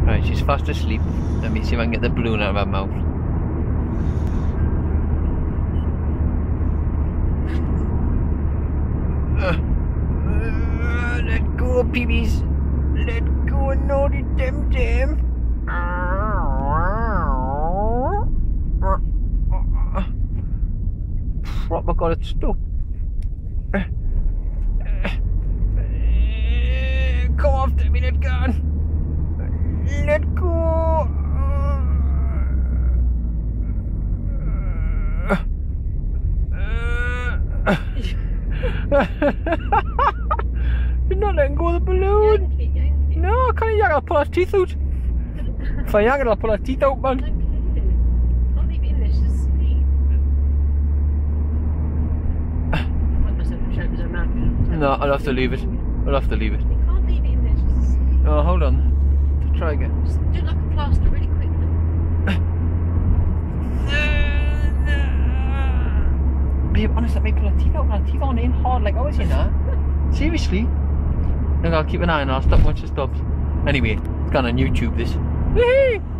Right, she's fast asleep. Let me see if I can get the balloon out of her mouth. Let go, peepees. Let go, naughty Dem. Oh my god, it's stuck. Go after me, let go. Let go. You're not letting go of the balloon. Yankee. No, I can't yank. I'll pull her teeth out. If I yank it, I'll pull her teeth out, man. Can't leave it in there, she's asleep. I'd myself a shout because I'm mad. No, I'll have to leave it. I'll have to leave it. You can't leave it in there, she's asleep. Oh, hold on. Try again. Just do it like a plaster really quickly. Babe, honest, let me pull her teeth out. Her teeth aren't in hard like ours, you know. Seriously. Look, I'll keep an eye on her. I'll stop once she stops. Anyway, it's gone on YouTube, this. Woohoo!